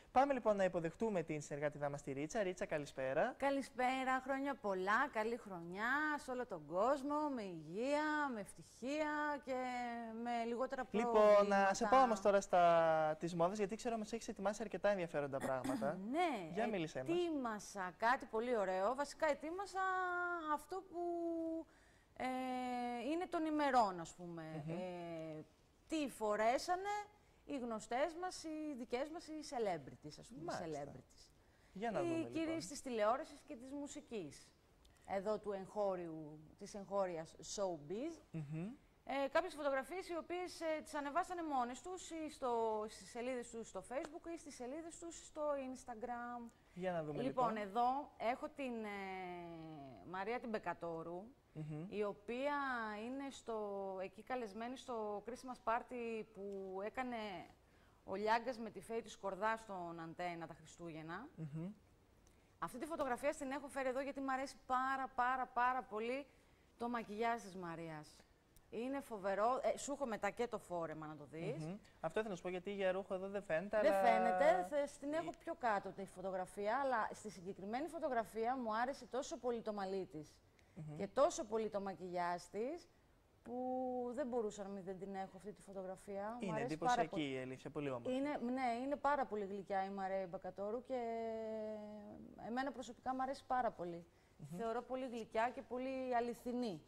Πάμε λοιπόν να υποδεχτούμε την συνεργάτηδά μας τη Ρίτσα. Ρίτσα, καλησπέρα. Καλησπέρα, χρόνια πολλά, καλή χρονιά σε όλο τον κόσμο, με υγεία, με ευτυχία και με λιγότερα προβλήματα. Λοιπόν, να σε πάω όμως τώρα τις μόδες, γιατί ξέρω μας έχεις ετοιμάσει αρκετά ενδιαφέροντα πράγματα. Ναι, για μίλησέ μας. ετοίμασα κάτι πολύ ωραίο. Βασικά ετοίμασα αυτό που είναι των ημερών, ας πούμε. Τι φορέσανε οι γνωστές μας, οι δικές μας, οι celebrities, ας πούμε. Celebrities. Για να δούμε, οι κυρίες της τηλεόρασης και της μουσικής. Εδώ του εγχώριου, της εγχώριας showbiz. Κάποιες φωτογραφίες οι οποίες τις ανεβάσανε μόνες τους ή στις σελίδες τους στο Facebook ή στις σελίδες τους στο Instagram. Για να δούμε Λοιπόν, εδώ έχω την Μαρία την Μπεκατόρου, η οποία είναι εκεί καλεσμένη στο Christmas party που έκανε ο Λιάγκας με τη Φέη της Σκορδά στον Αντένα τα Χριστούγεννα. Αυτή τη φωτογραφία την έχω φέρει εδώ γιατί μου αρέσει πάρα πολύ το μακιγιάζ της Μαρίας. Είναι φοβερό. Σου έχω μετά και το φόρεμα να το δεις. Αυτό ήθελα να σου πω, γιατί για ρούχο εδώ δεν φαίνεται. Δεν φαίνεται, την έχω πιο κάτω τη φωτογραφία, αλλά στη συγκεκριμένη φωτογραφία μου άρεσε τόσο πολύ το μαλλί της και τόσο πολύ το μακιγιάζ της, που δεν μπορούσα να μην την έχω αυτή τη φωτογραφία. Είναι εντυπωσιακή η αλήθεια, πολύ όμορφη. Είναι πάρα πολύ γλυκιά η Μαρία Μπεκατόρου και εμένα προσωπικά μου αρέσει πάρα πολύ. Θεωρώ πολύ γλυκιά και πολύ αληθινή.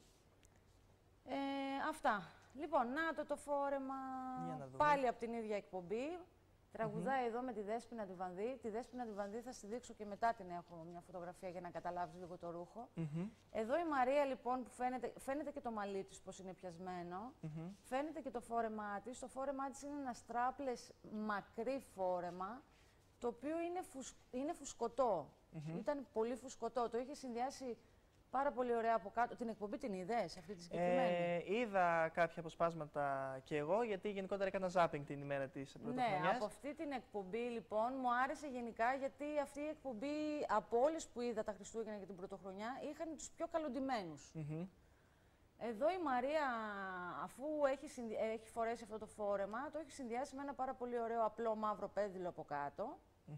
Αυτά. Λοιπόν, να το φόρεμα, πάλι από την ίδια εκπομπή. Τραγουδάει εδώ με τη Δέσποινα τη Βανδύ. Τη Δέσποινα τη Βανδύ θα στη δείξω και μετά την έχω μια φωτογραφία για να καταλάβεις λίγο το ρούχο. Εδώ η Μαρία λοιπόν που φαίνεται και το μαλλί της πως είναι πιασμένο. Φαίνεται και το φόρεμά της. Το φόρεμά της είναι ένα strapless μακρύ φόρεμα, το οποίο είναι φουσκωτό. Ήταν πολύ φουσκωτό. Το είχε συνδυάσει πάρα πολύ ωραία από κάτω. Την εκπομπή την είδες, αυτή τη συγκεκριμένη? Είδα κάποια αποσπάσματα κι εγώ, γιατί γενικότερα έκανα zapping την ημέρα της πρωτοχρονιάς. Ναι, από αυτή την εκπομπή λοιπόν μου άρεσε γενικά, γιατί αυτή η εκπομπή από όλες που είδα τα Χριστούγεννα και την πρωτοχρονιά είχαν τους πιο καλοντημένους. Εδώ η Μαρία, αφού έχει φορέσει αυτό το φόρεμα, το έχει συνδυάσει με ένα πάρα πολύ ωραίο απλό μαύρο πέδιλο από κάτω.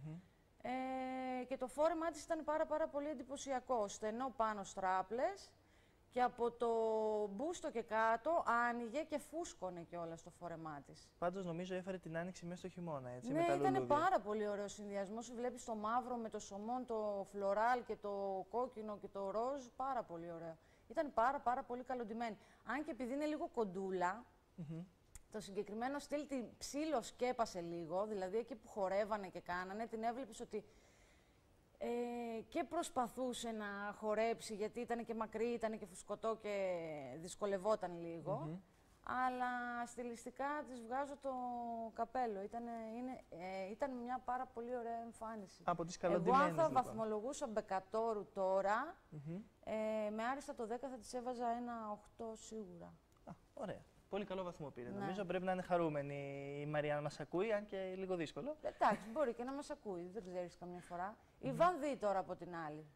Και το φόρεμά της ήταν πάρα πολύ εντυπωσιακό. Στενό πάνω στράπλες και από το μπούστο και κάτω άνοιγε και φούσκωνε κιόλας το φόρεμά της. Πάντως νομίζω έφερε την άνοιξη μέσα στο χειμώνα, έτσι, ναι, με τα λουλούδια. Ήταν πάρα πολύ ωραίο συνδυασμός. Βλέπεις το μαύρο με το σωμόν, το φλωράλ και το κόκκινο και το ροζ, πάρα πολύ ωραίο. Ήταν πάρα πολύ καλοντημένη. Αν και επειδή είναι λίγο κοντούλα, το συγκεκριμένο στυλ την ψιλοσκέπασε λίγο, δηλαδή εκεί που χορεύανε και κάνανε, την έβλεπες ότι και προσπαθούσε να χορέψει, γιατί ήταν και μακρύ, ήταν και φουσκωτό και δυσκολευόταν λίγο. Αλλά στιλιστικά της βγάζω το καπέλο. Ήταν μια πάρα πολύ ωραία εμφάνιση. Από τις καλοντημένες. Εγώ αν θα λοιπόν βαθμολογούσα Μπεκατόρου τώρα, με άριστα το 10 θα της έβαζα ένα 8 σίγουρα. Ωραία. Πολύ καλό βαθμό πήρε. Νομίζω πρέπει να είναι χαρούμενη η Μαρία να μας ακούει, αν και λίγο δύσκολο. Εντάξει, μπορεί και να μας ακούει, δεν ξέρεις καμιά φορά. Η Βανδύ τώρα από την άλλη.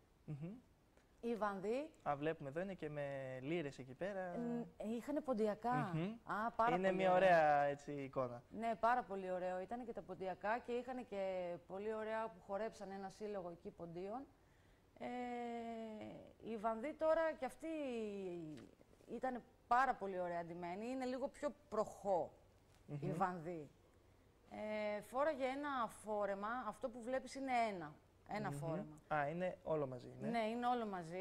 Η Βανδύ. Βλέπουμε εδώ είναι και με λίρες εκεί πέρα. Είχανε ποντιακά. Είναι μια ωραία έτσι, εικόνα. Ναι, πάρα πολύ ωραίο. Ήταν και τα ποντιακά και είχαν και πολύ ωραία που χορέψαν ένα σύλλογο εκεί ποντίων. Η Βανδύ τώρα και αυτή ήταν πάρα πολύ ωραία ντυμένη. Είναι λίγο πιο προχώ η Βανδύ. Φόραγε ένα φόρεμα, αυτό που βλέπεις είναι ένα φόρεμα. Είναι όλο μαζί. Ναι, είναι όλο μαζί.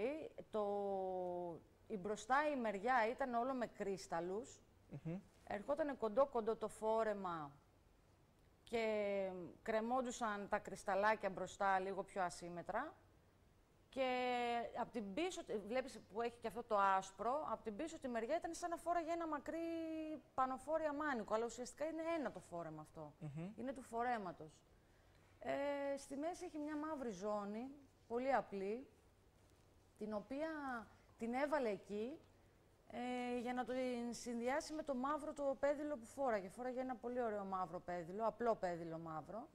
Η μπροστά η μεριά ήταν όλο με κρίσταλους. Ερχόταν κοντό το φόρεμα και κρεμόντουσαν τα κρυσταλάκια μπροστά λίγο πιο ασύμετρα. Και από την πίσω, βλέπεις που έχει και αυτό το άσπρο, από την πίσω τη μεριά ήταν σαν να φόραγε ένα μακρύ πανοφόρια μάνικο, αλλά ουσιαστικά είναι ένα το φόρεμα αυτό. Είναι του φορέματος. Στη μέση έχει μια μαύρη ζώνη, πολύ απλή, την οποία την έβαλε εκεί για να το συνδυάσει με το μαύρο το πέδιλο που φόραγε. Φόραγε ένα πολύ ωραίο μαύρο πέδιλο, απλό πέδιλο μαύρο.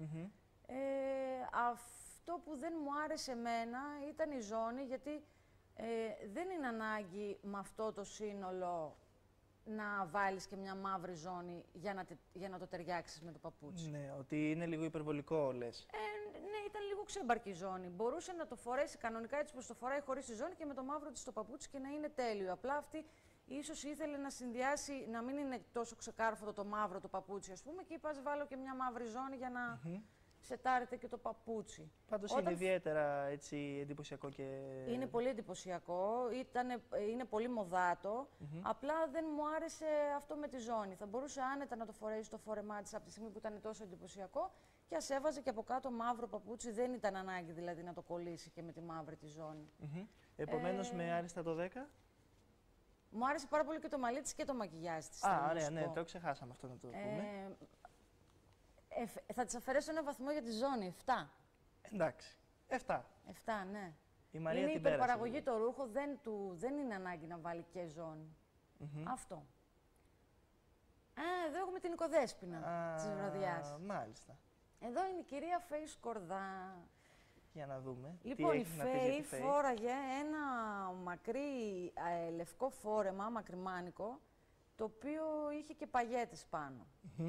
Αυτό που δεν μου άρεσε εμένα ήταν η ζώνη, γιατί δεν είναι ανάγκη με αυτό το σύνολο να βάλεις και μια μαύρη ζώνη για να το ταιριάξεις με το παπούτσι. Ναι, ότι είναι λίγο υπερβολικό, λες. Ναι, ήταν λίγο ξέμπαρκη ζώνη. Μπορούσε να το φορέσει κανονικά έτσι πως το φοράει χωρίς τη ζώνη και με το μαύρο της το παπούτσι και να είναι τέλειο. Απλά αυτή ίσως ήθελε να συνδυάσει, να μην είναι τόσο ξεκάρφωτο το μαύρο το παπούτσι, ας πούμε, και είπα, βάλω και μια μαύρη ζώνη για να σετάρετε και το παπούτσι. Πάντως είναι ιδιαίτερα έτσι, εντυπωσιακό και... Είναι πολύ εντυπωσιακό, είναι πολύ μοδάτο, απλά δεν μου άρεσε αυτό με τη ζώνη. Θα μπορούσε άνετα να το φορέσει το φόρεμά της από τη στιγμή που ήταν τόσο εντυπωσιακό και ας έβαζε και από κάτω μαύρο παπούτσι, δεν ήταν ανάγκη δηλαδή να το κολλήσει και με τη μαύρη τη ζώνη. Επομένως με άριστα το 10. Μου άρεσε πάρα πολύ και το μαλλί της και το μακιγιάζ της. Ωραία, ναι, το ξεχάσαμε αυτό να το πούμε. Θα της αφαιρέσω ένα βαθμό για τη ζώνη, 7. Εντάξει, 7. 7, ναι. Η Μαρία είναι την υπερπαραγωγή πέρασε. το ρούχο, δεν είναι ανάγκη να βάλει και ζώνη. Αυτό. Εδώ έχουμε την Οικοδέσποινα της βραδιάς. Μάλιστα. Εδώ είναι η κυρία Φέη Σκορδά. Για να δούμε. Λοιπόν, τι η έχει να πει για τη Φέη φόραγε ένα μακρύ λευκό φόρεμα, μακριμάνικο, το οποίο είχε και παγιέτες πάνω.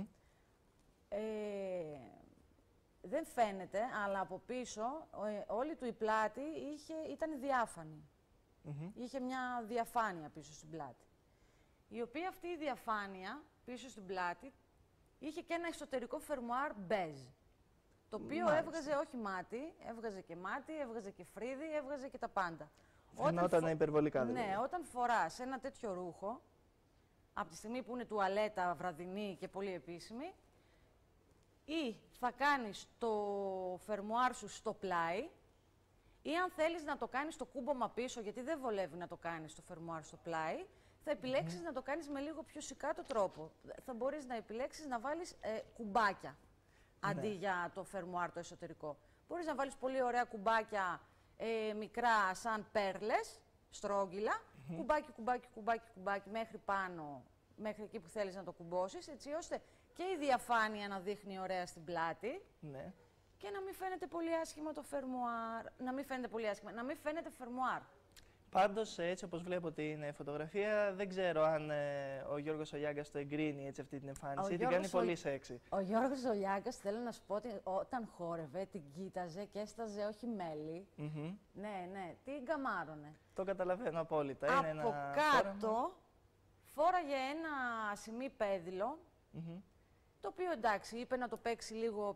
Δεν φαίνεται, αλλά από πίσω όλη του η πλάτη ήταν διάφανη. Είχε μια διαφάνεια πίσω στην πλάτη. Η οποία αυτή η διαφάνεια πίσω στην πλάτη είχε και ένα εσωτερικό φερμουάρ μπέζ. Το οποίο έβγαζε όχι μάτι, έβγαζε και μάτι, έβγαζε και φρύδι, έβγαζε και τα πάντα. Φαινόταν υπερβολικά δηλαδή. Ναι, όταν φοράς ένα τέτοιο ρούχο, από τη στιγμή που είναι τουαλέτα, βραδινή και πολύ επίσημη, ή θα κάνεις το φερμουάρ σου στο πλάι, ή αν θέλεις να το κάνεις το κούμπομα πίσω, γιατί δεν βολεύει να το κάνεις το φερμουάρ στο πλάι, θα επιλέξεις να το κάνεις με λίγο πιο σικάτο τρόπο. Θα μπορείς να επιλέξεις να βάλεις κουμπάκια, αντί για το φερμουάρ το εσωτερικό. Μπορείς να βάλεις πολύ ωραία κουμπάκια μικρά σαν πέρλες, στρόγγυλα, κουμπάκι, κουμπάκι, κουμπάκι, κουμπάκι, μέχρι πάνω, μέχρι εκεί που θέλεις να το κουμπώσεις, έτσι ώστε και η διαφάνεια να δείχνει ωραία στην πλάτη και να μην φαίνεται πολύ άσχημα το φερμουάρ. Να μην φαίνεται πολύ άσχημα, να μην φαίνεται φερμουάρ. Πάντως, έτσι όπως βλέπω την φωτογραφία, δεν ξέρω αν ο Γιώργος Ολιάγκας το εγκρίνει έτσι αυτή την εμφάνιση. Την κάνει πολύ σεξι. Ο Γιώργος Ολιάγκας, θέλω να σου πω ότι όταν χόρευε, την κοίταζε και έσταζε όχι μέλι. Ναι, ναι, την καμάρωνε. Το καταλαβαίνω απόλυτα. Από είναι ένα κάτω φόραγε ένα ασημί πέδιλο, το οποίο εντάξει, είπε να το παίξει λίγο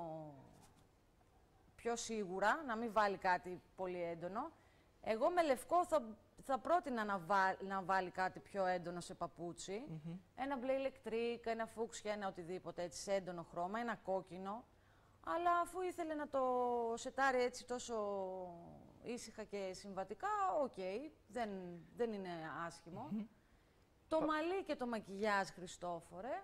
πιο σίγουρα, να μην βάλει κάτι πολύ έντονο. Εγώ με λευκό θα πρότεινα να βάλει κάτι πιο έντονο σε παπούτσι. Ένα μπλε ηλεκτρικ, ένα φούξια, ένα οτιδήποτε έτσι σε έντονο χρώμα, ένα κόκκινο. Αλλά αφού ήθελε να το σετάρει έτσι τόσο ήσυχα και συμβατικά, οκ, δεν είναι άσχημο. Το μαλλί και το μακιγιάζ, Χριστόφορε,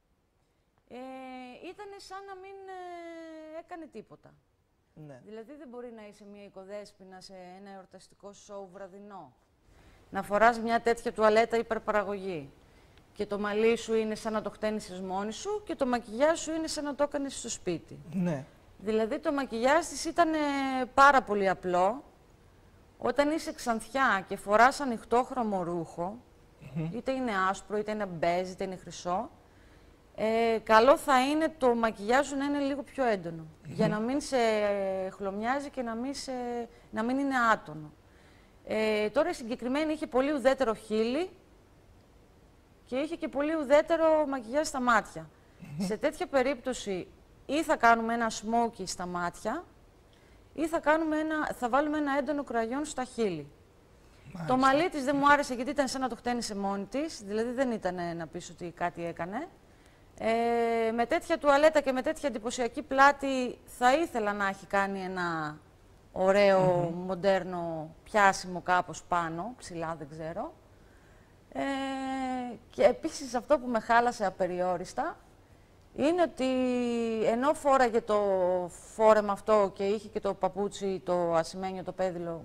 ήταν σαν να μην έκανε τίποτα. Ναι. Δηλαδή δεν μπορεί να είσαι μια οικοδέσποινα σε ένα εορταστικό σοου βραδινό. Να φοράς μια τέτοια τουαλέτα υπερπαραγωγή. Και το μαλλί σου είναι σαν να το χτένισες μόνη σου και το μακιγιάζ σου είναι σαν να το έκανες στο σπίτι. Ναι. Δηλαδή το μακιγιάζ της ήταν πάρα πολύ απλό. Όταν είσαι ξανθιά και φοράς ανοιχτόχρωμο ρούχο, είτε είναι άσπρο, είτε είναι μπέζ, είτε είναι χρυσό, καλό θα είναι το μακιγιάζ σου να είναι λίγο πιο έντονο, για να μην σε χλωμιάζει και να μην είναι άτονο. Τώρα η συγκεκριμένη είχε πολύ ουδέτερο χείλη και είχε και πολύ ουδέτερο μακιγιάζ στα μάτια. Σε τέτοια περίπτωση ή θα κάνουμε ένα smoky στα μάτια ή θα βάλουμε ένα έντονο κραγιόν στα χείλη. Το μαλλί της δεν μου άρεσε γιατί ήταν σαν να το χτένισε μόνη της, δηλαδή δεν ήταν να πεις ότι κάτι έκανε. Με τέτοια τουαλέτα και με τέτοια εντυπωσιακή πλάτη θα ήθελα να έχει κάνει ένα ωραίο, μοντέρνο πιάσιμο κάπως πάνω, ψηλά δεν ξέρω. Και επίσης αυτό που με χάλασε απεριόριστα είναι ότι ενώ φόραγε το φόρεμα αυτό και είχε και το παπούτσι, το ασημένιο, το πέδιλο,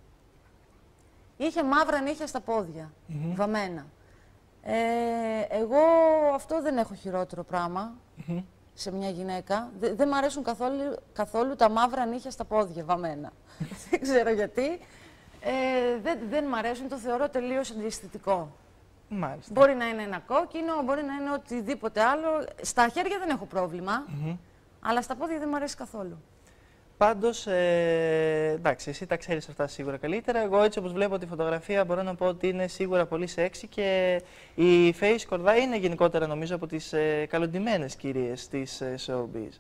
είχε μαύρα νύχια στα πόδια, βαμμένα. Εγώ αυτό δεν έχω χειρότερο πράγμα σε μια γυναίκα. Δεν μ' αρέσουν καθόλου τα μαύρα νύχια στα πόδια, βαμμένα. Δεν ξέρω γιατί. Δεν μ' αρέσουν, το θεωρώ τελείως αντιαισθητικό. Μάλιστα. Μπορεί να είναι ένα κόκκινο, μπορεί να είναι οτιδήποτε άλλο. Στα χέρια δεν έχω πρόβλημα, αλλά στα πόδια δεν μου αρέσει καθόλου. Πάντως, εντάξει, εσύ τα ξέρεις αυτά σίγουρα καλύτερα. Εγώ έτσι όπως βλέπω τη φωτογραφία μπορώ να πω ότι είναι σίγουρα πολύ σεξι και η Φέη Σκορδά είναι γενικότερα νομίζω από τις καλοντυμένες κυρίες της showbiz.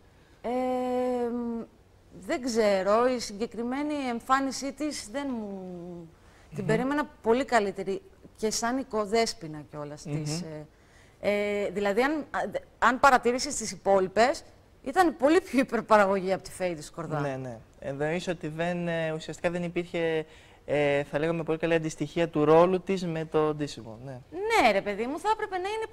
Δεν ξέρω, η συγκεκριμένη εμφάνισή της δεν μου... Την περίμενα πολύ καλύτερη και σαν οικοδέσποινα κιόλας της. Δηλαδή, αν παρατηρήσεις τις υπόλοιπες, ήταν πολύ πιο υπερπαραγωγή από τη Φέη τη Σκορδά. Ναι, ναι. Εννοείς ότι ουσιαστικά δεν υπήρχε, θα λέγαμε πολύ καλή αντιστοιχεία του ρόλου της με το ντύσιμο. Ναι. Ναι, ρε παιδί μου, θα έπρεπε να είναι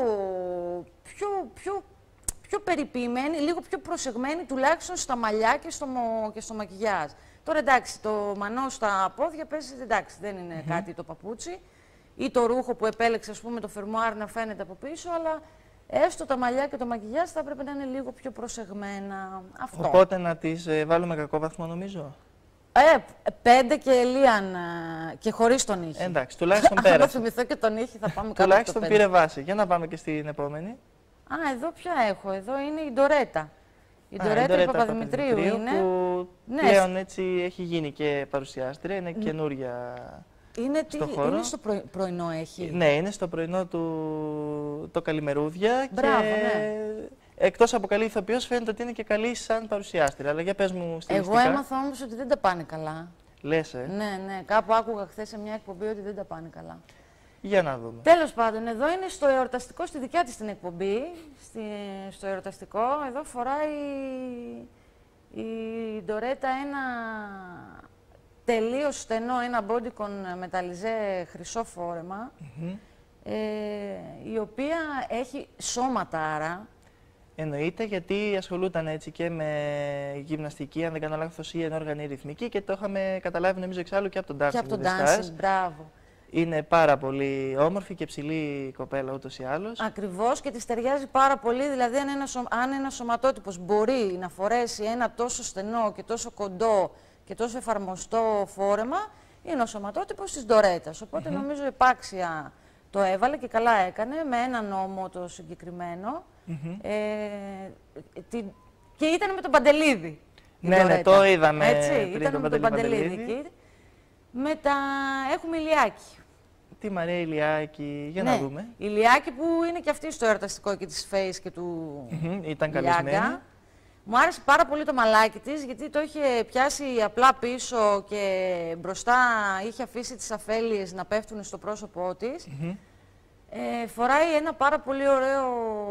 πιο περιποιημένη, λίγο πιο προσεγμένη, τουλάχιστον στα μαλλιά και στο μακιγιάζ. Τώρα εντάξει, το μανό στα πόδια πέσει, εντάξει, δεν είναι κάτι το παπούτσι ή το ρούχο που επέλεξε, ας πούμε, το φερμουάρ να φαίνεται από πίσω, αλλά έστω τα μαλλιά και το μακιγιάζ θα έπρεπε να είναι λίγο πιο προσεγμένα. Αυτό. Οπότε να τις βάλουμε κακό βαθμό, νομίζω. 5 και Λίαν και χωρίς τον ήχη. Εντάξει, τουλάχιστον πέρασε. Αν θυμηθώ και τον ήχη θα πάμε κάτω. Τουλάχιστον πήρε βάση. Για να πάμε και στην επόμενη. Εδώ ποια έχω. Εδώ είναι η Ντορέτα. Η Ντορέτα η Παπαδημητρίου είναι. Που πλέον έτσι έχει γίνει και παρουσιάστρια, είναι καινούρια. Είναι στο πρωινό έχει. Ναι, είναι στο πρωινό το Καλημερούδια. Μπράβο, και ναι. εκτός από καλή ηθοποιός φαίνεται ότι είναι και καλή σαν παρουσιάστρια. Αλλά για πες μου στιλιστικά. Εγώ έμαθα όμως ότι δεν τα πάνε καλά. Λες, Ναι, κάπου άκουγα χθες σε μια εκπομπή ότι δεν τα πάνε καλά. Για να δούμε. Τέλος πάντων, εδώ είναι στο εορταστικό, στη δικιά της την εκπομπή, στο εορταστικό. Εδώ φοράει η Ντορέτα ένα τελείως στενό, ένα bodycon μεταλλιζέ χρυσό φόρεμα, η οποία έχει σώματάρα. Εννοείται, γιατί ασχολούταν έτσι και με γυμναστική, αν δεν κάνω λάθος, ή ενόργανη ρυθμική και το είχαμε καταλάβει νομίζω εξάλλου και από τον Dancing. Και από τον Dancing, μπράβο. Είναι πάρα πολύ όμορφη και ψηλή κοπέλα ούτως ή άλλως. Ακριβώς, και της ταιριάζει πάρα πολύ, δηλαδή αν ένας σωματότυπος μπορεί να φορέσει ένα τόσο στενό και τόσο κοντό και τόσο εφαρμοστό φόρεμα, είναι ο σωματότυπος της Ντορέτας. Οπότε νομίζω επάξια το έβαλε και καλά έκανε, με έναν νόμο το συγκεκριμένο. Και ήταν με τον Παντελίδη. Ναι, το είδαμε. Έτσι, πριν ήταν με τον Παντελίδη. Μετά έχουμε Ηλιάκη. Τη Μαρία Ηλιάκη, για να δούμε. Η Ηλιάκη που είναι και αυτή στο εορταστικό και της Face και του ήταν καλεσμένη. Μου άρεσε πάρα πολύ το μαλάκι της, γιατί το είχε πιάσει απλά πίσω και μπροστά είχε αφήσει τις αφέλειες να πέφτουν στο πρόσωπό της. Φοράει ένα πάρα πολύ ωραίο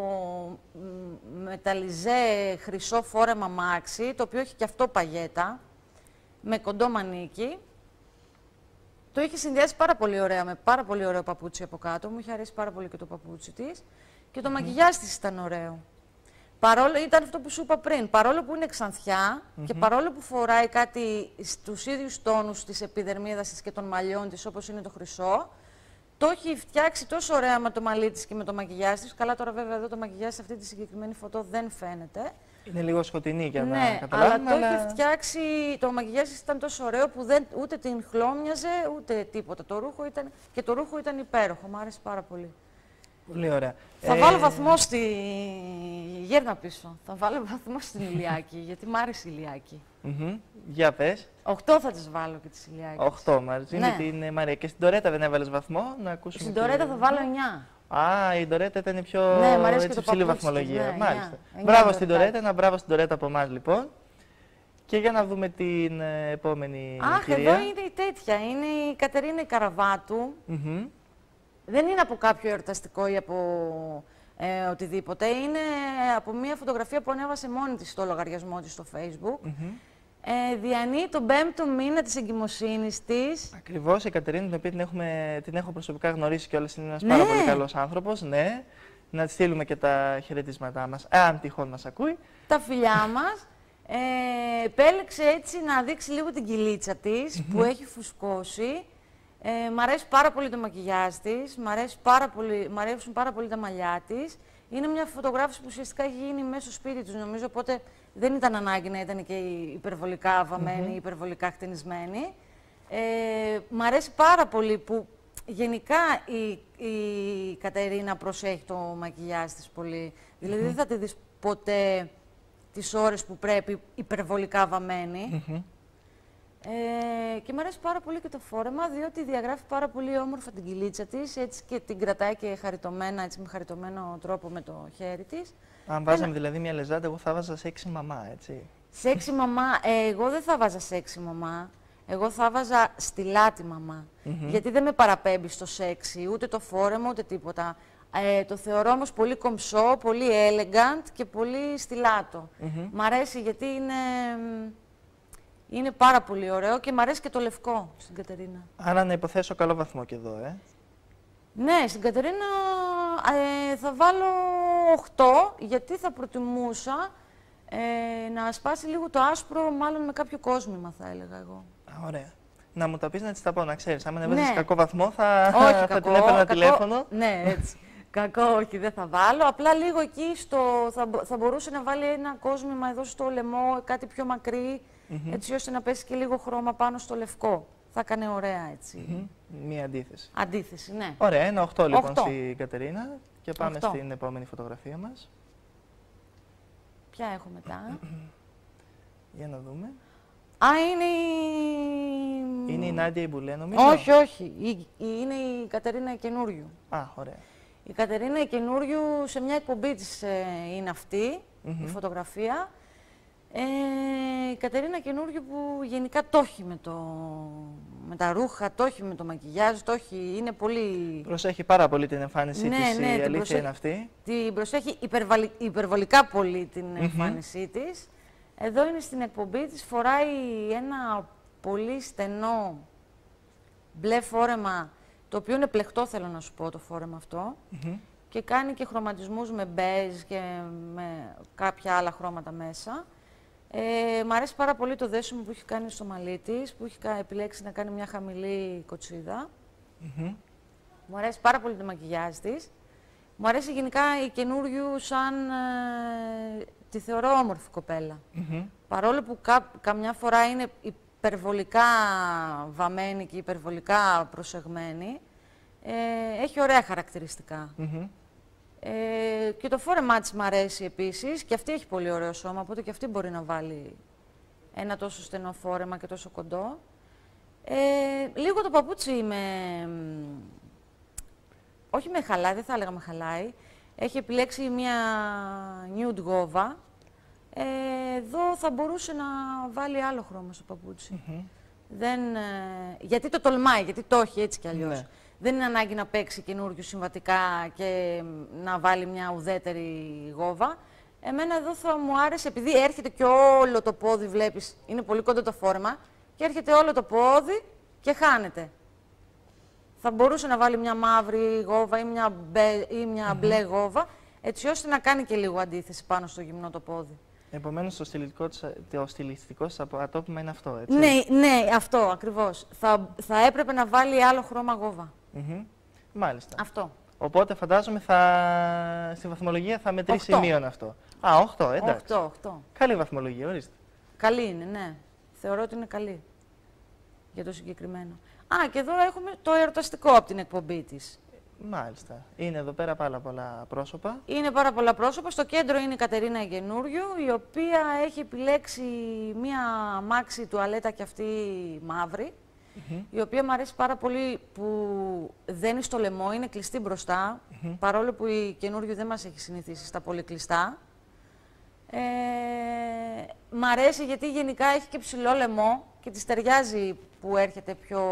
μεταλλιζέ χρυσό φόρεμα μάξι, το οποίο έχει και αυτό παγέτα, με κοντό μανίκι. Το είχε συνδυάσει πάρα πολύ ωραία, με πάρα πολύ ωραίο παπούτσι από κάτω. Μου είχε αρέσει πάρα πολύ και το παπούτσι της. Και το μακιγιάζ της ήταν ωραίο. Ήταν αυτό που σου είπα πριν. Παρόλο που είναι ξανθιά και παρόλο που φοράει κάτι στους ίδιους τόνους της επιδερμίδας της και των μαλλιών της, όπως είναι το χρυσό, το έχει φτιάξει τόσο ωραία με το μαλλί της και με το μακιγιάζ της. Καλά, τώρα βέβαια εδώ το μακιγιάζ σε αυτή τη συγκεκριμένη φωτό δεν φαίνεται. Είναι λίγο σκοτεινή για να ναι, καταλάβουμε. Αλλά το έχει φτιάξει, το μακιγιάζ της ήταν τόσο ωραίο που ούτε την χλώμιαζε ούτε τίποτα. Το ρούχο ήταν υπέροχο, μου άρεσε πάρα πολύ. Πολύ ωραία. Θα βάλω βαθμό στη... Γέρνα πίσω. Θα βάλω βαθμό στην Ηλιάκη, γιατί μ' άρεσε η Ηλιάκη. Για πες. 8 θα τις βάλω και τις Ηλιάκης. 8 μαζί με την Μαρία. Και στην Ντορέτα δεν έβαλες βαθμό, να ακούσουμε. Στην Ντορέτα θα βάλω 9. Η Ντορέτα ήταν η πιο ψηλή βαθμολογία. Ναι, μάλιστα. Μπράβο στην Ντορέτα, ένα μπράβο στην Ντορέτα από εμάς λοιπόν. Και για να δούμε την επόμενη κυρία. Εδώ είναι η τέτοια. Είναι η Κατερίνα Καραβάτου. Δεν είναι από κάποιο εορταστικό ή από οτιδήποτε. Είναι από μια φωτογραφία που ανέβασε μόνη της στο λογαριασμό της στο Facebook. Διανύει τον 5ο μήνα της εγκυμοσύνης της. Ακριβώς, η Κατερίνα, την οποία την έχω προσωπικά γνωρίσει κιόλας, είναι ένας πάρα πολύ καλός άνθρωπος. Ναι. Να της στείλουμε και τα χαιρετίσματά μας, αν τυχόν μας ακούει. Τα φιλιά μας. Επέλεξε έτσι να δείξει λίγο την κυλίτσα της, που έχει φουσκώσει. Μ' αρέσει πάρα πολύ το μακιγιάζ της, μ' αρέσουν πάρα πολύ τα μαλλιά της. Είναι μια φωτογράφηση που ουσιαστικά έχει γίνει μέσα στο σπίτι τους, νομίζω, οπότε δεν ήταν ανάγκη να ήταν και υπερβολικά βαμμένη, υπερβολικά χτενισμένη. Μ' αρέσει πάρα πολύ που γενικά η η Κατερίνα προσέχει το μακιγιάζ της πολύ. Δηλαδή δεν θα τη δεις ποτέ τις ώρες που πρέπει υπερβολικά βαμμένη. Και μου αρέσει πάρα πολύ και το φόρεμα, διότι διαγράφει πάρα πολύ όμορφα την κυλίτσα της, έτσι και την κρατάει και χαριτωμένα, έτσι με χαριτωμένο τρόπο με το χέρι της. Αν βάζαμε δηλαδή μια λεζάντα, εγώ θα βάζα σεξι μαμά, έτσι. Σεξι μαμά, εγώ δεν θα βάζα σεξι μαμά. Εγώ θα βάζα στυλάτη μαμά. Γιατί δεν με παραπέμπει στο σεξι, ούτε το φόρεμα, ούτε τίποτα. Το θεωρώ όμως πολύ κομψό, πολύ elegant και πολύ στυλάτο. Μ' αρέσει γιατί είναι πάρα πολύ ωραίο και μ' αρέσει και το λευκό στην Κατερίνα. Άρα να υποθέσω καλό βαθμό και εδώ, Ναι, στην Κατερίνα θα βάλω 8, γιατί θα προτιμούσα να σπάσει λίγο το άσπρο, μάλλον με κάποιο κόσμημα, θα έλεγα εγώ. Ωραία. Να μου τα πεις να της τα πω, να ξέρεις. Άμα έβαζες κακό βαθμό, θα την έπαιρνα κακό, τηλέφωνο. Ναι, έτσι. Κακό, όχι, δεν θα βάλω. Απλά λίγο εκεί θα μπορούσε να βάλει ένα κόσμημα εδώ στο λαιμό, κάτι πιο μακρύ, έτσι ώστε να πέσει και λίγο χρώμα πάνω στο λευκό. Θα έκανε ωραία έτσι. Μία αντίθεση. Αντίθεση, ναι. Ωραία, ένα 8 λοιπόν 8. στην Κατερίνα. Και πάμε 8. στην επόμενη φωτογραφία μας. Ποια έχω μετά? Για να δούμε. Α, Είναι η Νάντια η Μπουλέ, νομίζω. Όχι, όχι. Είναι η Κατερίνα η καινούριου. Α, ωραία. Η Κατερίνα η καινούριου, σε μια εκπομπή της είναι αυτή, η φωτογραφία. Η Κατερίνα καινούριου που γενικά το έχει με τα ρούχα, το έχει με το μακιγιάζ, το έχει, είναι πολύ... Προσέχει πάρα πολύ την εμφάνισή της, η αλήθεια είναι αυτή. Την προσέχει υπερβολικά πολύ την εμφάνισή της. Εδώ είναι στην εκπομπή της, φοράει ένα πολύ στενό μπλε φόρεμα, το οποίο είναι πλεχτό, θέλω να σου πω, το φόρεμα αυτό. Και κάνει και χρωματισμούς με μπέζ και με κάποια άλλα χρώματα μέσα. Μ' αρέσει πάρα πολύ το δέσιμο που έχει κάνει στο μαλλί της, που έχει επιλέξει να κάνει μια χαμηλή κοτσίδα. Μου αρέσει πάρα πολύ το μακιγιάζ της. Μου αρέσει γενικά η καινούριου σαν τη θεωρώ όμορφη κοπέλα. Παρόλο που καμιά φορά είναι υπερβολικά βαμμένη και υπερβολικά προσεγμένη, έχει ωραία χαρακτηριστικά. Και το φόρεμά της μ' αρέσει επίσης, και αυτή έχει πολύ ωραίο σώμα, οπότε και αυτή μπορεί να βάλει ένα τόσο στενό φόρεμα και τόσο κοντό. Λίγο το παπούτσι όχι με χαλάει, δεν θα έλεγα με χαλάει. Έχει επιλέξει μια nude γόβα. Εδώ θα μπορούσε να βάλει άλλο χρώμα στο παπούτσι. Γιατί το τολμάει, γιατί το έχει έτσι κι αλλιώς. Ναι. Δεν είναι ανάγκη να παίξει καινούργιο συμβατικά και να βάλει μια ουδέτερη γόβα. Εμένα εδώ θα μου άρεσε, επειδή έρχεται και όλο το πόδι, βλέπεις, είναι πολύ κοντό το φόρεμα, και έρχεται όλο το πόδι και χάνεται. Θα μπορούσε να βάλει μια μαύρη γόβα ή μια μπλε γόβα, έτσι ώστε να κάνει και λίγο αντίθεση πάνω στο γυμνό το πόδι. Επομένως, το στιλιστικό της ατόπιμα είναι αυτό, έτσι. Ναι, αυτό ακριβώς. Θα έπρεπε να βάλει άλλο χρώμα γόβα. Μάλιστα. Αυτό. Οπότε φαντάζομαι στη βαθμολογία θα μετρήσει μείον αυτό. Α, 8, εντάξει. 8. Καλή βαθμολογία, ορίστε. Καλή είναι, ναι. Θεωρώ ότι είναι καλή για το συγκεκριμένο. Α, και εδώ έχουμε το ερωταστικό από την εκπομπή της. Μάλιστα. Είναι εδώ πέρα πάρα πολλά πρόσωπα. Είναι πάρα πολλά πρόσωπα. Στο κέντρο είναι η Κατερίνα η καινούριου, η οποία έχει επιλέξει μία μάξι τουαλέτα και αυτή μαύρη, η οποία μου αρέσει πάρα πολύ που δεν είναι στο λαιμό, είναι κλειστή μπροστά, παρόλο που η καινούριου δεν μας έχει συνηθίσει στα πολύ κλειστά. Μ' αρέσει γιατί γενικά έχει και ψηλό λαιμό και της ταιριάζει που έρχεται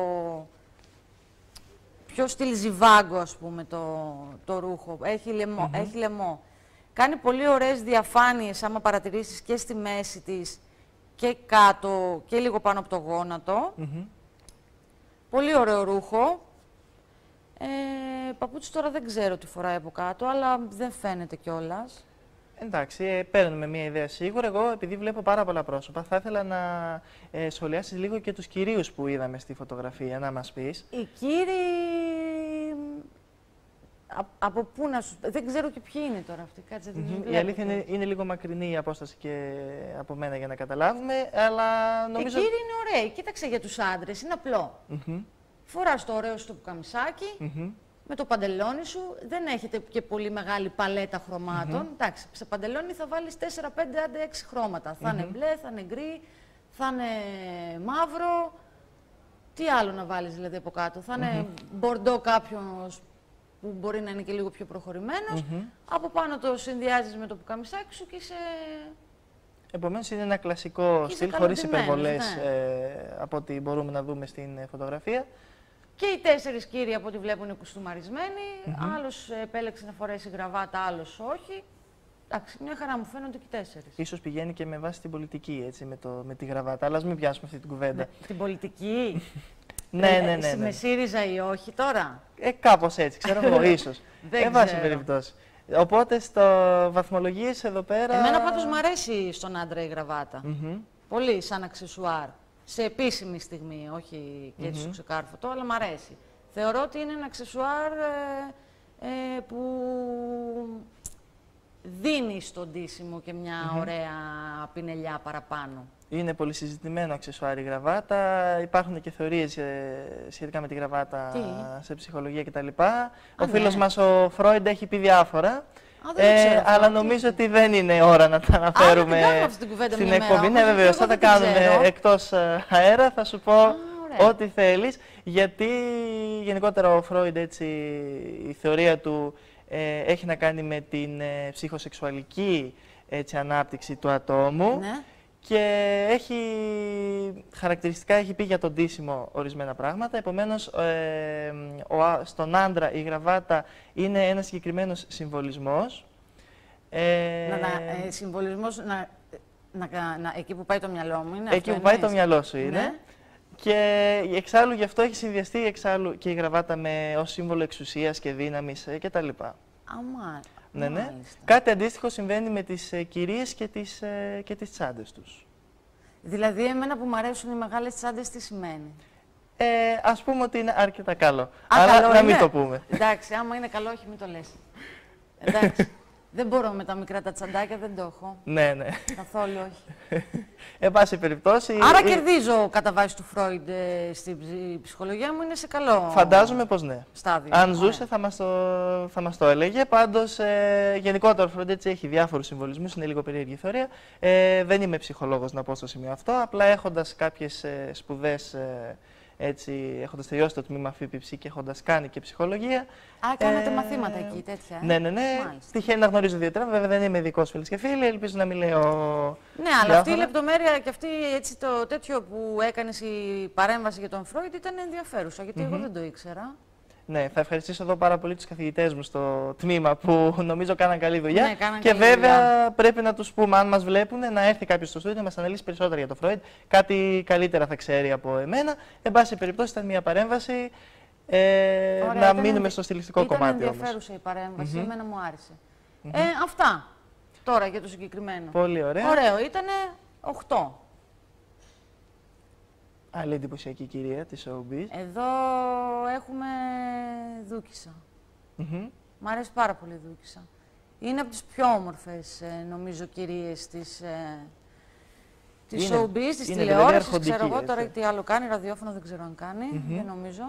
πιο στυλ ζιβάγκο, ας πούμε, το ρούχο. Έχει λαιμό. Κάνει πολύ ωραίες διαφάνειες, άμα παρατηρήσεις, και στη μέση της και κάτω και λίγο πάνω από το γόνατο. Πολύ ωραίο ρούχο. Παπούτσι τώρα δεν ξέρω τι φοράει από κάτω, αλλά δεν φαίνεται κιόλας. Εντάξει, παίρνουμε μια ιδέα σίγουρα. Εγώ, επειδή βλέπω πάρα πολλά πρόσωπα, θα ήθελα να σχολιάσεις λίγο και τους κυρίους που είδαμε στη φωτογραφία, να μας πεις. Οι κύριοι... Από πού να σου... Δεν ξέρω και ποιοι είναι τώρα αυτοί. Κάτσε, η αλήθεια είναι λίγο μακρινή η απόσταση και από μένα για να καταλάβουμε, αλλά νομίζω... Οι κύριοι είναι ωραίοι. Κοίταξε, για τους άντρες είναι απλό. Φοράς το ωραίο στο πουκαμισάκι, με το παντελόνι σου. Δεν έχετε και πολύ μεγάλη παλέτα χρωμάτων. Εντάξει, σε παντελόνι θα βάλεις 4, 5, άντε 6 χρώματα. Θα είναι μπλε, θα είναι γκρι, θα είναι μαύρο. Τι άλλο να βάλεις δηλαδή από κάτω. Θα είναι μπορντό κάποιος που μπορεί να είναι και λίγο πιο προχωρημένος. Από πάνω το συνδυάζεις με το πουκαμισάκι σου και είσαι... Επομένως είναι ένα κλασικό στυλ, χωρίς υπερβολές, από ό,τι μπορούμε να δούμε στην φωτογραφία. Και οι 4 κύριοι από ό,τι βλέπουν είναι κουστούμαρισμένοι. Άλλος επέλεξε να φορέσει γραβάτα, άλλος όχι. Εντάξει, μια χαρά μου φαίνονται και οι 4. Ίσως πηγαίνει και με βάση την πολιτική, έτσι, με τη γραβάτα. Αλλά ας μην πιάσουμε αυτή την κουβέντα. Την πολιτική. Ναι. Με ΣΥΡΙΖΑ ή όχι τώρα. Κάπως έτσι, ξέρω εγώ, ίσως. Δεν βάση περιπτώσει. Οπότε στο βαθμολογίες εδώ πέρα... Εμένα πάντως μου αρέσει στον άντρα η γραβάτα. Πολύ σαν αξεσουάρ. Σε επίσημη στιγμή, όχι και έτσι στο ξεκάρφωτο, αλλά μου αρέσει. Θεωρώ ότι είναι ένα αξεσουάρ που δίνει στον ντύσιμο και μια ωραία πινελιά παραπάνω. Είναι πολύ συζητημένο αξεσουάρ η γραβάτα. Υπάρχουν και θεωρίες σχετικά με τη γραβάτα σε ψυχολογία κτλ. Ο φίλος μας ο Φρόιντ έχει πει διάφορα. Αλλά νομίζω ότι δεν είναι ώρα να τα αναφέρουμε στην εκπομπή. Ναι, βεβαίως, θα τα κάνουμε εκτός αέρα. Θα σου πω ό,τι θέλεις. Γιατί γενικότερα ο Φρόιντ, έτσι, η θεωρία του έχει να κάνει με την ψυχοσεξουαλική, έτσι, ανάπτυξη του ατόμου. Ναι. Και χαρακτηριστικά έχει πει για τον ντύσιμο ορισμένα πράγματα. Επομένως, στον άντρα η γραβάτα είναι ένας συγκεκριμένος συμβολισμός. Συμβολισμός, εκεί που πάει το μυαλό μου είναι. Εκεί που πάει το μυαλό σου είναι. Ναι. Και εξάλλου γι' αυτό έχει συνδυαστεί εξάλλου και η γραβάτα ως σύμβολο εξουσίας και δύναμης κτλ. Ναι. Κάτι αντίστοιχο συμβαίνει με τις κυρίες και τις τσάντες τους. Δηλαδή, εμένα που μου αρέσουν οι μεγάλες τσάντες, τι σημαίνει? Ας πούμε ότι είναι αρκετά καλό. Αλλά καλό να μην το πούμε. Εντάξει, άμα είναι καλό, όχι, μην το λες. Εντάξει. Δεν μπορώ με τα μικρά τα τσαντάκια, δεν το έχω. Ναι. Καθόλου όχι. Εν πάση περιπτώσει... Άρα κερδίζω κατά βάση του Φρόιντ στην ψυχολογία μου, είναι σε καλό φαντάζομαι πως ναι. Στάδιο. Αν ζούσε θα μας το έλεγε. Πάντως, γενικότερα ο Φρόιντ έτσι έχει διάφορους συμβολισμούς, είναι λίγο περίεργη θεωρία. Δεν είμαι ψυχολόγος να πω στο σημείο αυτό, απλά έχοντας κάποιες σπουδές, έτσι, έχοντας τελειώσει το τμήμα ΦΠΨ και έχοντας κάνει και ψυχολογία. Κάνετε μαθήματα εκεί, τέτοια. Ναι. Τυχαίνει να γνωρίζω ιδιαίτερα. Βέβαια δεν είμαι ειδικός, φίλες και φίλοι. Ελπίζω να μην λέω. Ναι, αλλά αυτή η λεπτομέρεια και αυτή, έτσι, το τέτοιο που έκανες η παρέμβαση για τον Φρόιντ ήταν ενδιαφέρουσα, γιατί εγώ δεν το ήξερα. Ναι, θα ευχαριστήσω εδώ πάρα πολύ τους καθηγητές μου στο τμήμα που νομίζω κάναν καλή δουλειά. Ναι, κάναν και καλή βέβαια δουλειά. Πρέπει να τους πούμε, αν μας βλέπουν, να έρθει κάποιος στο στούντιο να μας αναλύσει περισσότερα για το Φρόιντ. Κάτι καλύτερα θα ξέρει από εμένα. Εν πάση περιπτώσει, ήταν μια παρέμβαση. Να μείνουμε στο στιλιστικό κομμάτι όμως. Ήταν ενδιαφέρουσα η παρέμβαση, εμένα μου άρεσε. Αυτά τώρα για το συγκεκριμένο. Πολύ ωραία. Ωραίο, ήτανε 8. Άλλη εντυπωσιακή κυρία της Showbiz. Εδώ έχουμε Δούκισσα. Μ' αρέσει πάρα πολύ η Δούκισσα. Είναι από τις πιο όμορφες, νομίζω, κυρίες της Showbiz, της τηλεόρασης. Ξέρω εγώ τώρα τι άλλο κάνει, ραδιόφωνο δεν ξέρω αν κάνει, δεν νομίζω.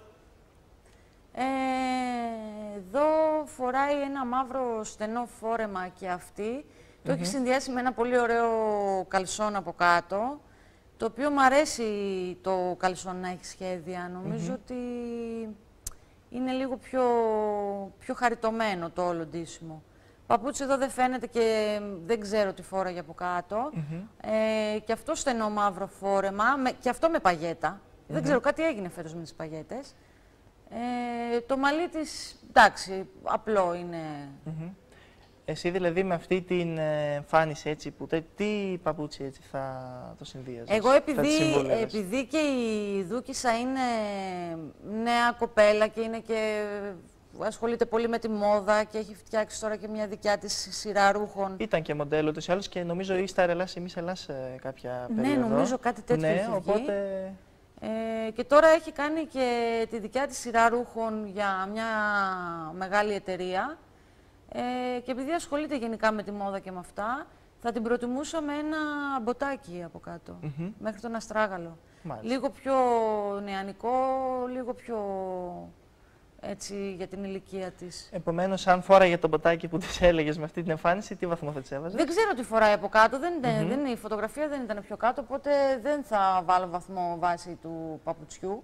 Εδώ φοράει ένα μαύρο στενό φόρεμα και αυτή. Το έχει συνδυάσει με ένα πολύ ωραίο καλσόν από κάτω. Το οποίο μου αρέσει το καλσόν να έχει σχέδια. Νομίζω ότι είναι λίγο πιο χαριτωμένο το όλο ντύσιμο. Παπούτσι εδώ δεν φαίνεται και δεν ξέρω τι φόραγε από κάτω. Και αυτό στενό μαύρο φόρεμα, και αυτό με παγέτα. Δεν ξέρω, κάτι έγινε φέτος με τις παγέτες. Το μαλλί της, εντάξει, απλό είναι. Εσύ δηλαδή με αυτή την εμφάνιση, έτσι, τι παπούτσι έτσι θα το συνδύαζες? Εγώ επειδή και η Δούκισσα είναι νέα κοπέλα και είναι και ασχολείται πολύ με τη μόδα και έχει φτιάξει τώρα και μια δικιά της σειρά ρούχων. Ήταν και μοντέλο τους άλλους και νομίζω η Star Ελλάς, εμείς Ελλάς κάποια περίοδο. Ναι, νομίζω κάτι τέτοιο έχει βγει. Οπότε... και τώρα έχει κάνει και τη δικιά της σειρά ρούχων για μια μεγάλη εταιρεία. Και επειδή ασχολείται γενικά με τη μόδα και με αυτά, θα την προτιμούσα με ένα μποτάκι από κάτω, μέχρι τον αστράγαλο. Μάλιστα. Λίγο πιο νεανικό, λίγο πιο έτσι, για την ηλικία της. Επομένως, αν φόραγε το ποτάκι που της έλεγες με αυτή την εμφάνιση, τι βαθμό θα της έβαζες? Δεν ξέρω τι φοράει από κάτω, η φωτογραφία δεν ήταν πιο κάτω, οπότε δεν θα βάλω βαθμό βάση του παπουτσιού.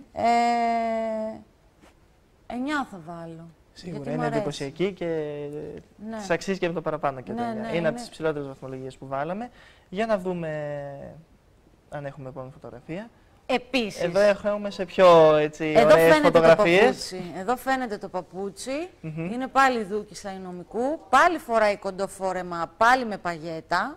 9 θα βάλω. Σίγουρα είναι εντυπωσιακή και της αξίζει και το παραπάνω και το 9. Είναι από τις ψηλότερες βαθμολογίες που βάλαμε. Για να δούμε αν έχουμε επόμενη φωτογραφία. Επίσης, εδώ έχουμε σε πιο ωραίες φωτογραφίες. Εδώ φαίνεται το παπούτσι, είναι πάλι δούκισσα νομικού, πάλι φοράει κοντό φόρεμα, πάλι με παγέτα.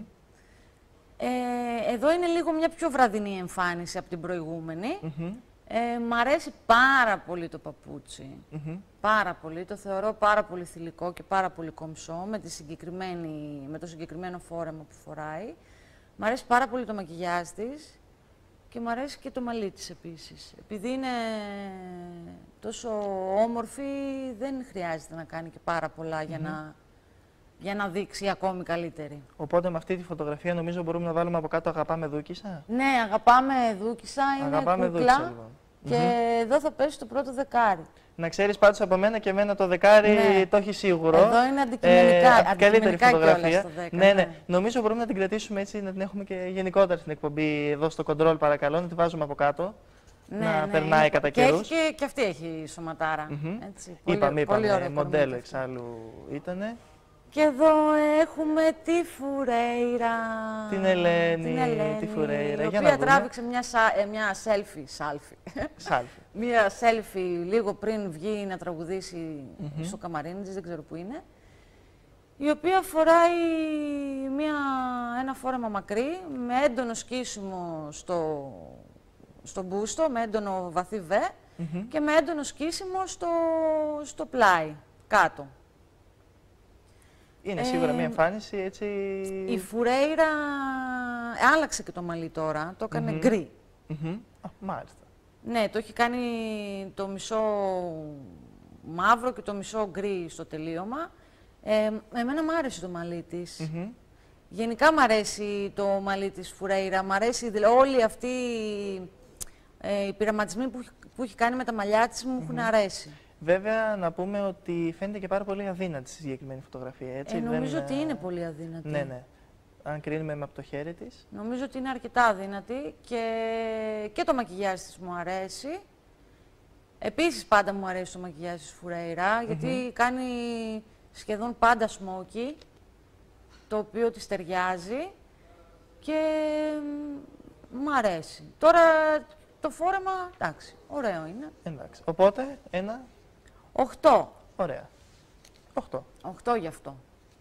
Εδώ είναι λίγο μια πιο βραδινή εμφάνιση από την προηγούμενη. Μ' αρέσει πάρα πολύ το παπούτσι, πάρα πολύ, το θεωρώ πάρα πολύ θηλυκό και πάρα πολύ κομψό με το συγκεκριμένο φόρεμα που φοράει. Μ' αρέσει πάρα πολύ το μακιγιάζ της. Και μου αρέσει και το μαλλί της επίσης. Επειδή είναι τόσο όμορφη, δεν χρειάζεται να κάνει και πάρα πολλά για να δείξει ακόμη καλύτερη. Οπότε με αυτή τη φωτογραφία νομίζω μπορούμε να βάλουμε από κάτω «Αγαπάμε Δούκισσα». Ναι, «Αγαπάμε Δούκισσα» είναι «Αγαπάμε κούκλα Δούκισσα», λοιπόν. Και εδώ θα πέσει το πρώτο δεκάρι. Να ξέρεις πάντως από μένα και εμένα το δεκάρι το έχει σίγουρο. Εδώ είναι αντικειμενικά, καλύτερη φωτογραφία. Στο 10, ναι. Νομίζω μπορούμε να την κρατήσουμε έτσι, να την έχουμε και γενικότερα στην εκπομπή εδώ στο κοντρόλ, παρακαλώ, να τη βάζουμε από κάτω. Να περνάει κατά καιρούς. Και αυτή έχει σωματάρα. Έτσι, είπαμε, μοντέλο εξάλλου ήτανε. Και εδώ έχουμε τη Φουρέιρα. Την Ελένη, τη Φουρέιρα. Η οποία τράβηξε μια selfie. Μια selfie λίγο πριν βγει να τραγουδήσει στο καμαρίνι της, δεν ξέρω που είναι. Η οποία φοράει ένα φόρεμα μακρύ, με έντονο σκίσιμο στο μπούστο, με έντονο βαθύ βε και με έντονο σκίσιμο στο πλάι, κάτω. Είναι σίγουρα μια εμφάνιση έτσι... Η Φουρέιρα άλλαξε και το μαλλί τώρα, το έκανε γκρι. Μάλιστα. Ναι, το έχει κάνει το μισό μαύρο και το μισό γκρι στο τελείωμα. Εμένα μου άρεσε το μαλλί της. Γενικά μου αρέσει το μαλλί της Φουρέιρα, μου αρέσει όλοι αυτοί οι πειραματισμοί που έχει κάνει με τα μαλλιά της μου έχουν αρέσει. Βέβαια, να πούμε ότι φαίνεται και πάρα πολύ αδύνατη στη συγκεκριμένη φωτογραφία. Έτσι, νομίζω ότι είναι πολύ αδύνατη. Ναι. Αν κρίνουμε από το χέρι της. Νομίζω ότι είναι αρκετά αδύνατη και το μακιγιάζ της μου αρέσει. Επίσης πάντα μου αρέσει το μακιγιάζ της Φουρέιρα, γιατί κάνει σχεδόν πάντα smoky, το οποίο της ταιριάζει και μου αρέσει. Τώρα το φόρεμα, εντάξει, ωραίο είναι. Εντάξει. Οπότε, 8. Ωραία. 8 γι' αυτό.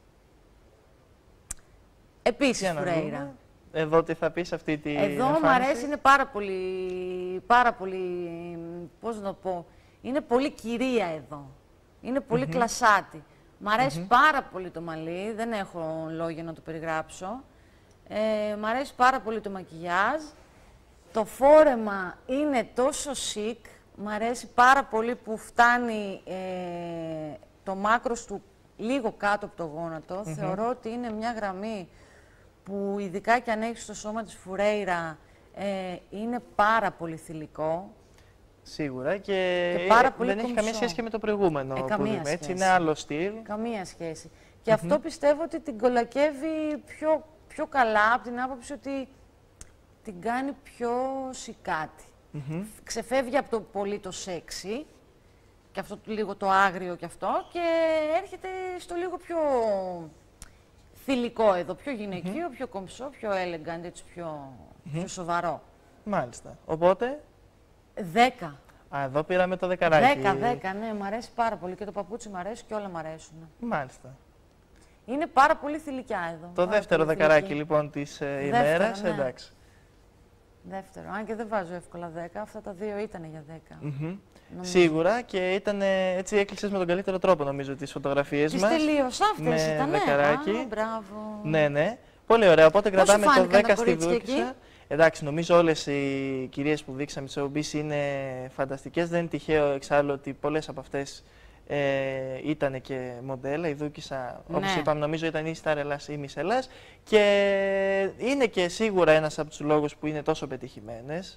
Επίσης Φουρέιρα. Εδώ τι θα πεις αυτή τη Εδώ εμφάνιση? μου αρέσει, είναι πάρα πολύ, πώς να το πω, είναι πολύ κυρία εδώ. Είναι πολύ κλασάτη. Μ' αρέσει πάρα πολύ το μαλλί, δεν έχω λόγια να το περιγράψω. Μ' αρέσει πάρα πολύ το μακιγιάζ. Το φόρεμα είναι τόσο chic. Μ' αρέσει πάρα πολύ που φτάνει το μάκρος του λίγο κάτω από το γόνατο. Θεωρώ ότι είναι μια γραμμή που ειδικά και αν έχει το σώμα της Φουρέιρα είναι πάρα πολύ θηλυκό. Σίγουρα και πάρα πολύ δεν έχει καμία σχέση και με το προηγούμενο που δούμε, έτσι, είναι άλλο στυλ. Καμία σχέση. Και αυτό πιστεύω ότι την κολακεύει πιο καλά από την άποψη ότι την κάνει πιο σικάτη. Ξεφεύγει από το πολύ το σεξι και αυτό λίγο το άγριο και αυτό και έρχεται στο λίγο πιο θηλυκό εδώ, πιο γυναικείο, πιο κομψό, πιο elegant, έτσι πιο σοβαρό. Μάλιστα. Οπότε... 10. Εδώ πήραμε το δεκαράκι. 10, ναι, μου αρέσει πάρα πολύ και το παπούτσι μου αρέσει και όλα μου αρέσουν. Μάλιστα. Είναι πάρα πολύ θηλυκιά εδώ. Το δεύτερο δεκαράκι λοιπόν της ημέρας, ναι. εντάξει. Δεύτερο, αν και δεν βάζω εύκολα 10, αυτά τα δύο ήταν για 10. Σίγουρα και ήταν έτσι, έκλεισες με τον καλύτερο τρόπο νομίζω τις φωτογραφίες μας. Τις τελείωσα, αυτές ήταν, δεκαράκι. Μπράβο. Ναι. Πολύ ωραία, οπότε κρατάμε το 10 στη Δούκισσα. Εντάξει, νομίζω όλες οι κυρίες που δείξαμε τις OBs είναι φανταστικές. Δεν είναι τυχαίο εξάλλου ότι πολλές από αυτές ήταν και μοντέλα. Η Δούκισσα, όπως είπαμε, νομίζω ήταν ή Star Ελλάς ή Miss Ελλάς. Και είναι και σίγουρα ένας από τους λόγους που είναι τόσο πετυχημένες.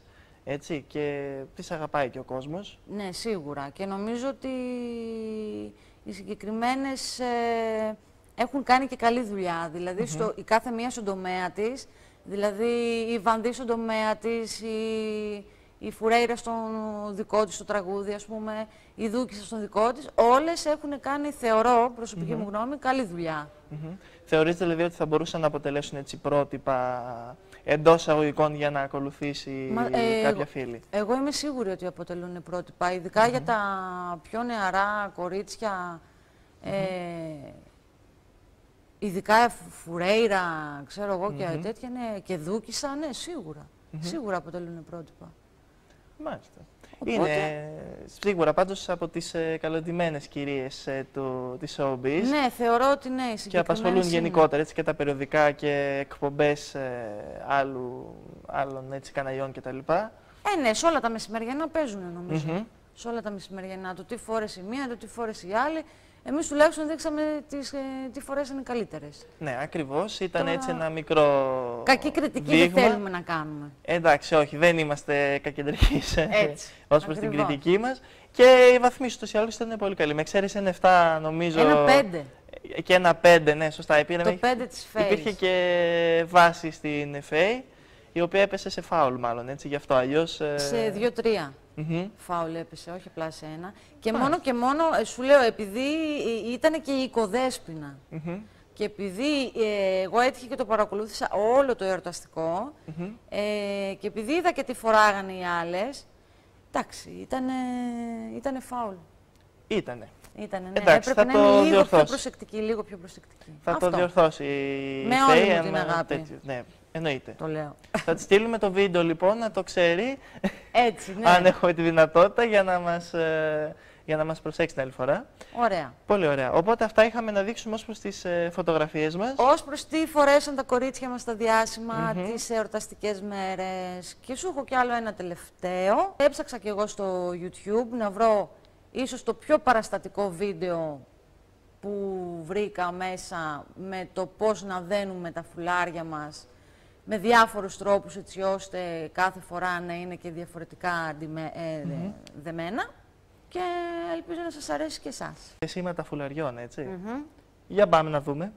έτσι, και τις αγαπάει και ο κόσμος. Ναι, σίγουρα. Και νομίζω ότι οι συγκεκριμένες έχουν κάνει και καλή δουλειά. Δηλαδή, η κάθε μία στον τομέα της, δηλαδή η Βανδύ στον τομέα της, η Φουρέιρα στον δικό της, στο τραγούδι, ας πούμε, η Δούκισσα στον δικό της, όλες έχουν κάνει, θεωρώ, προσωπική μου γνώμη, καλή δουλειά. Θεωρείτε δηλαδή ότι θα μπορούσαν να αποτελέσουν έτσι πρότυπα εντός εισαγωγικών για να ακολουθήσει κάποια φίλη? Εγώ είμαι σίγουρη ότι αποτελούν πρότυπα, ειδικά για τα πιο νεαρά κορίτσια, ειδικά Φουρέιρα, ξέρω εγώ, και τέτοια, ναι, και Δούκισσα, ναι, σίγουρα. Σίγουρα αποτελούν πρότυπα. Μάλιστα. Οπότε... Είναι σίγουρα πάντως από τις καλοντημένες κυρίες της showbiz. Ναι, θεωρώ ότι ναι, και απασχολούν γενικότερα έτσι, και τα περιοδικά και εκπομπές άλλων έτσι, καναλιών κτλ. Ναι, σε όλα τα μεσημεριανά παίζουν νομίζω. Σε όλα τα μεσημεριανά. Το τι φόρεσε η μία, το τι φόρεσε η άλλη. Εμείς τουλάχιστον δείξαμε τι φορέσανε καλύτερες. Ναι, ακριβώς. Ήταν έτσι ένα μικρό κακή κριτική δείγμα. Δεν θέλουμε να κάνουμε. Εντάξει, όχι, δεν είμαστε κακεντρικοί ως προς την κριτική μας. Και οι βαθμοί ούτως ή άλλως ήταν πολύ καλοί. Με εξαίρεση ένα 7 νομίζω. Ένα 5. Και ένα 5, ναι, σωστά. Το 5 της FACE. Υπήρχε και βάση στην FA, η οποία έπεσε σε φάουλ μάλλον, έτσι, γι' αυτό αλλιώς... Σε 2-3 φάουλ έπεσε, όχι απλά σε ένα. Και μόνο και μόνο, σου λέω, επειδή ήταν και η οικοδέσποινα και επειδή εγώ έτυχε και το παρακολούθησα όλο το εορταστικό και επειδή είδα και τι φοράγανε οι άλλες, εντάξει, ήτανε φάουλ. Ήτανε. Ήτανε, ναι. Εντάξει, έπρεπε να είναι λίγο πιο προσεκτική. Θα το διορθώσει με όλη μου την αγάπη. Ναι, εννοείται. Το λέω. Θα τη στείλουμε το βίντεο λοιπόν, να το ξέρει, έτσι, ναι. αν έχουμε τη δυνατότητα, για να μας προσέξει την άλλη φορά. Ωραία. Πολύ ωραία. Οπότε αυτά είχαμε να δείξουμε ως προς τις φωτογραφίες μας. Ως προς τι φορέσαν τα κορίτσια μας στα διάσημα, τις εορταστικές μέρες. Και σου έχω κι άλλο ένα τελευταίο. Έψαξα κι εγώ στο YouTube να βρω ίσως το πιο παραστατικό βίντεο που βρήκα μέσα με το πώς να δένουμε τα φουλάρια μας με διάφορους τρόπους, έτσι ώστε κάθε φορά να είναι και διαφορετικά δεμένα. Και ελπίζω να σας αρέσει και εσάς. Σήματα φουλαριών, έτσι. Για πάμε να δούμε.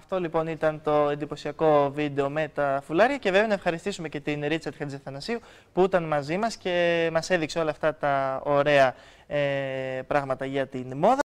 Αυτό λοιπόν ήταν το εντυπωσιακό βίντεο με τα φουλάρια και βέβαια να ευχαριστήσουμε και την Ρίτσαρτ Χατζηθανασίου που ήταν μαζί μας και μας έδειξε όλα αυτά τα ωραία πράγματα για την μόδα.